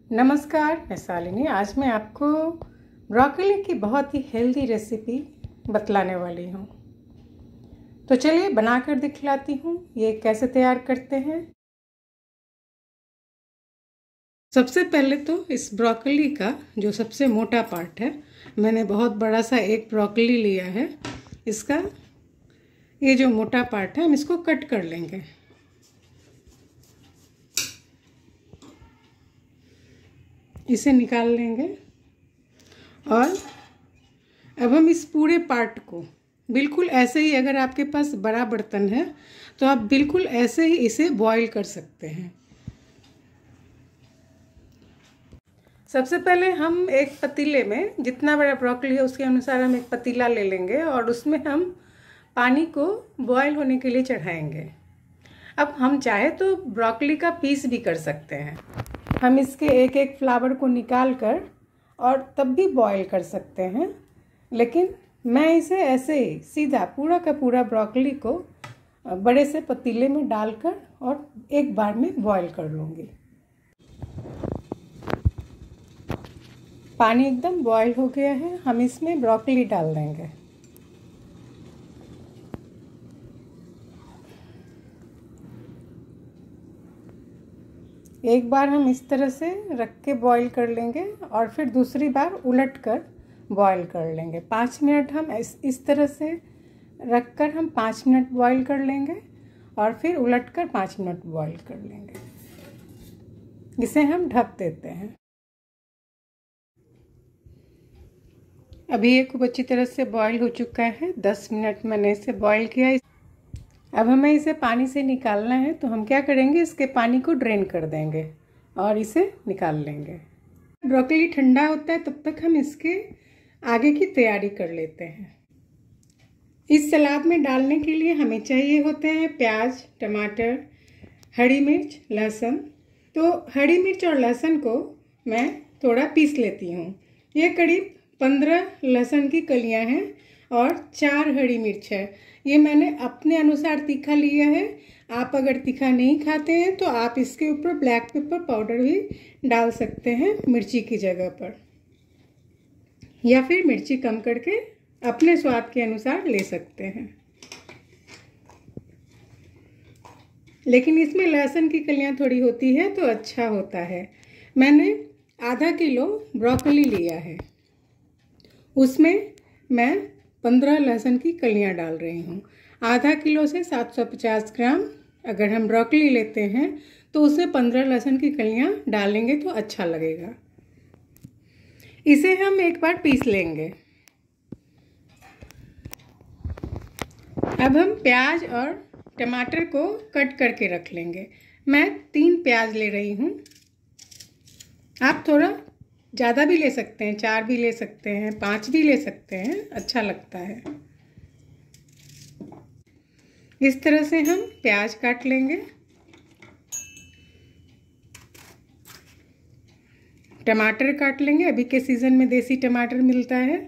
नमस्कार, मैं शालिनी। आज मैं आपको ब्रोकली की बहुत ही हेल्दी रेसिपी बतलाने वाली हूँ। तो चलिए बनाकर दिखलाती हूँ ये कैसे तैयार करते हैं। सबसे पहले तो इस ब्रोकली का जो सबसे मोटा पार्ट है, मैंने बहुत बड़ा सा एक ब्रोकली लिया है। इसका ये जो मोटा पार्ट है हम इसको कट कर लेंगे। इसे निकाल लेंगे और अब हम इस पूरे पार्ट को बिल्कुल ऐसे ही, अगर आपके पास बड़ा बर्तन है तो आप बिल्कुल ऐसे ही इसे बॉईल कर सकते हैं। सबसे पहले हम एक पतीले में, जितना बड़ा ब्रोकली है उसके अनुसार हम एक पतीला ले लेंगे और उसमें हम पानी को बॉईल होने के लिए चढ़ाएंगे। अब हम चाहे तो ब्रोकली का पीस भी कर सकते हैं। हम इसके एक एक फ्लावर को निकाल कर और तब भी बॉईल कर सकते हैं, लेकिन मैं इसे ऐसे ही सीधा पूरा का पूरा ब्रोकली को बड़े से पतीले में डालकर और एक बार में बॉईल कर लूँगी। पानी एकदम बॉईल हो गया है, हम इसमें ब्रोकली डाल देंगे। एक बार हम इस तरह से रख के बॉईल कर लेंगे और फिर दूसरी बार उलट कर बॉईल कर लेंगे। 5 मिनट हम इस तरह से रख कर हम 5 मिनट बॉईल कर लेंगे और फिर उलट कर 5 मिनट बॉईल कर लेंगे। इसे हम ढक देते हैं। अभी ये खूब अच्छी तरह से बॉईल हो चुका है। 10 मिनट मैंने इसे बॉईल किया। अब हमें इसे पानी से निकालना है, तो हम क्या करेंगे, इसके पानी को ड्रेन कर देंगे और इसे निकाल लेंगे। ब्रोकली ठंडा होता है तब तक हम इसके आगे की तैयारी कर लेते हैं। इस सलाद में डालने के लिए हमें चाहिए होते हैं प्याज, टमाटर, हरी मिर्च, लहसुन। तो हरी मिर्च और लहसुन को मैं थोड़ा पीस लेती हूँ। ये करीब 15 लहसुन की कलियाँ हैं और 4 हरी मिर्च है। ये मैंने अपने अनुसार तीखा लिया है। आप अगर तीखा नहीं खाते हैं तो आप इसके ऊपर ब्लैक पेपर पाउडर भी डाल सकते हैं मिर्ची की जगह पर, या फिर मिर्ची कम करके अपने स्वाद के अनुसार ले सकते हैं। लेकिन इसमें लहसुन की कलियां थोड़ी होती है तो अच्छा होता है। मैंने आधा किलो ब्रोकली लिया है, उसमें मैं 15 लहसुन की कलियां डाल रही हूँ। आधा किलो से 750 ग्राम अगर हम ब्रोकली लेते हैं तो उसमें 15 लहसुन की कलियां डालेंगे तो अच्छा लगेगा। इसे हम एक बार पीस लेंगे। अब हम प्याज और टमाटर को कट करके रख लेंगे। मैं 3 प्याज ले रही हूँ। आप थोड़ा ज़्यादा भी ले सकते हैं, 4 भी ले सकते हैं, 5 भी ले सकते हैं, अच्छा लगता है। इस तरह से हम प्याज काट लेंगे। टमाटर काट लेंगे। अभी के सीज़न में देसी टमाटर मिलता है।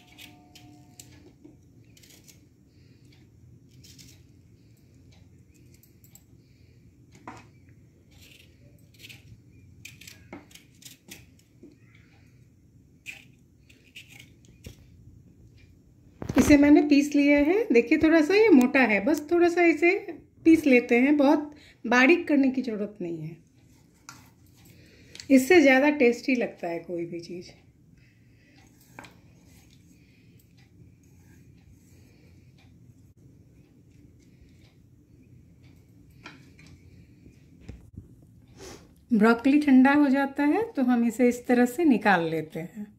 इसे मैंने पीस लिया है। देखिए थोड़ा सा ये मोटा है, बस थोड़ा सा इसे पीस लेते हैं। बहुत बारीक करने की ज़रूरत नहीं है, इससे ज़्यादा टेस्टी लगता है कोई भी चीज़। ब्रोकली ठंडा हो जाता है तो हम इसे इस तरह से निकाल लेते हैं।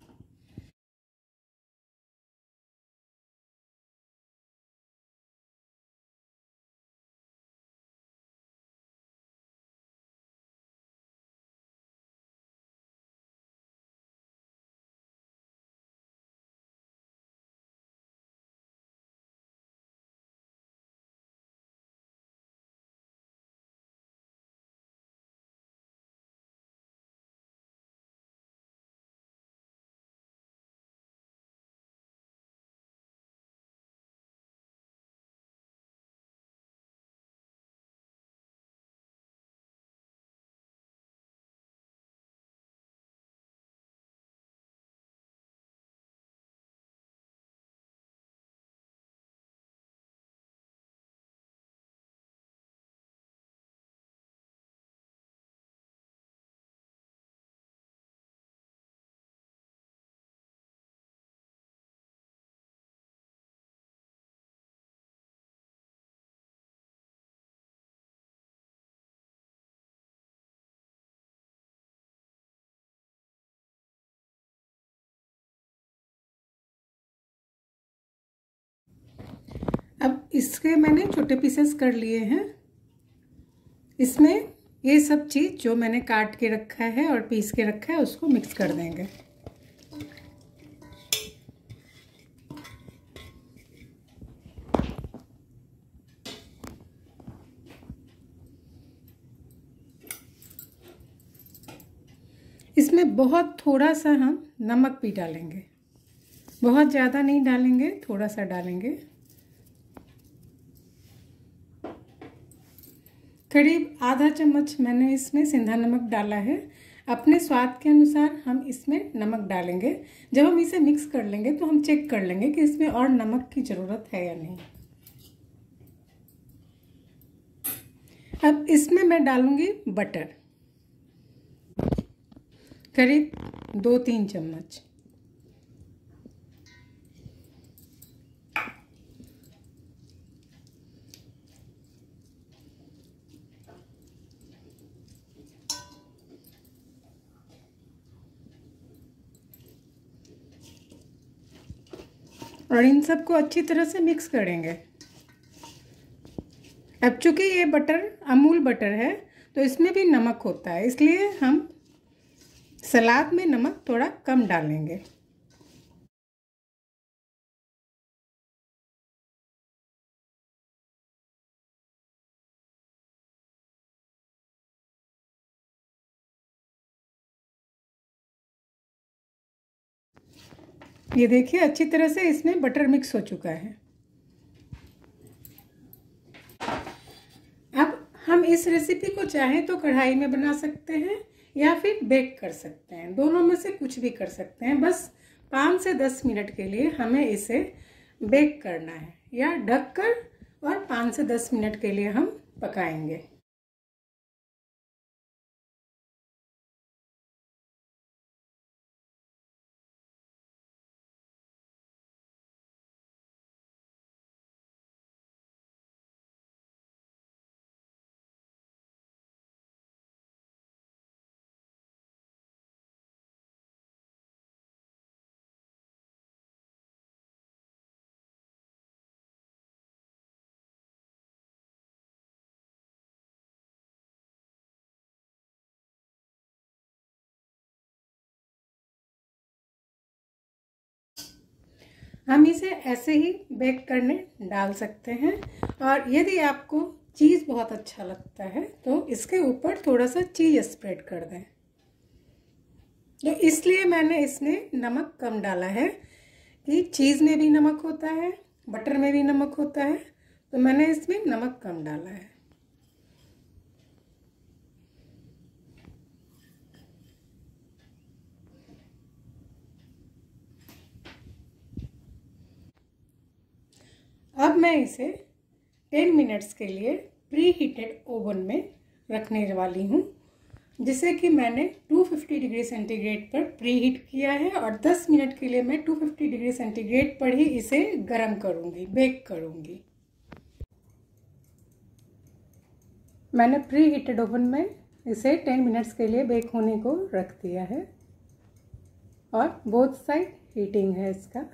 इसके मैंने छोटे पीसेस कर लिए हैं। इसमें ये सब चीज़ जो मैंने काट के रखा है और पीस के रखा है उसको मिक्स कर देंगे। इसमें बहुत थोड़ा सा हम नमक भी डालेंगे, बहुत ज़्यादा नहीं डालेंगे, थोड़ा सा डालेंगे। करीब आधा चम्मच मैंने इसमें सिंधा नमक डाला है। अपने स्वाद के अनुसार हम इसमें नमक डालेंगे। जब हम इसे मिक्स कर लेंगे तो हम चेक कर लेंगे कि इसमें और नमक की ज़रूरत है या नहीं। अब इसमें मैं डालूंगी बटर, करीब 2-3 चम्मच। और इन सबको अच्छी तरह से मिक्स करेंगे। अब चूंकि ये बटर अमूल बटर है तो इसमें भी नमक होता है, इसलिए हम सलाद में नमक थोड़ा कम डालेंगे। ये देखिए अच्छी तरह से इसमें बटर मिक्स हो चुका है। अब हम इस रेसिपी को चाहें तो कढ़ाई में बना सकते हैं या फिर बेक कर सकते हैं, दोनों में से कुछ भी कर सकते हैं। बस 5 से 10 मिनट के लिए हमें इसे बेक करना है या ढककर और 5 से 10 मिनट के लिए हम पकाएंगे। हम इसे ऐसे ही बेक करने डाल सकते हैं। और यदि आपको चीज़ बहुत अच्छा लगता है तो इसके ऊपर थोड़ा सा चीज़ स्प्रेड कर दें। तो इसलिए मैंने इसमें नमक कम डाला है कि चीज़ में भी नमक होता है, बटर में भी नमक होता है, तो मैंने इसमें नमक कम डाला है। अब मैं इसे 10 मिनट्स के लिए प्री हीटेड ओवन में रखने वाली हूँ, जिसे कि मैंने 250 डिग्री सेंटीग्रेड पर प्री हीट किया है। और 10 मिनट के लिए मैं 250 डिग्री सेंटीग्रेड पर ही इसे गर्म करूँगी, बेक करूँगी। मैंने प्री हीटेड ओवन में इसे 10 मिनट्स के लिए बेक होने को रख दिया है और बोथ साइड हीटिंग है इसका।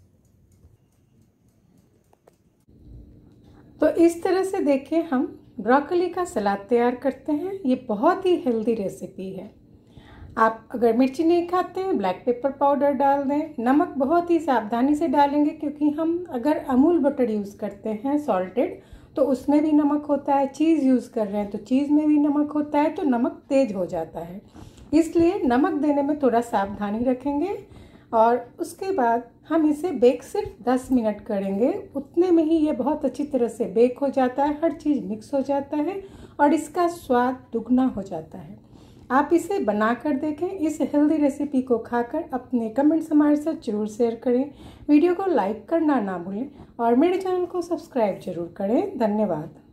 तो इस तरह से देखिए हम ब्रोकली का सलाद तैयार करते हैं। ये बहुत ही हेल्दी रेसिपी है। आप अगर मिर्ची नहीं खाते हैं ब्लैक पेपर पाउडर डाल दें। नमक बहुत ही सावधानी से डालेंगे क्योंकि हम अगर अमूल बटर यूज़ करते हैं सॉल्टेड तो उसमें भी नमक होता है। चीज़ यूज़ कर रहे हैं तो चीज़ में भी नमक होता है, तो नमक तेज हो जाता है। इसलिए नमक देने में थोड़ा सावधानी रखेंगे। और उसके बाद हम इसे बेक सिर्फ 10 मिनट करेंगे। उतने में ही ये बहुत अच्छी तरह से बेक हो जाता है, हर चीज़ मिक्स हो जाता है और इसका स्वाद दुगना हो जाता है। आप इसे बना कर देखें। इस हेल्दी रेसिपी को खाकर अपने कमेंट्स हमारे साथ जरूर शेयर करें। वीडियो को लाइक करना ना भूलें और मेरे चैनल को सब्सक्राइब जरूर करें। धन्यवाद।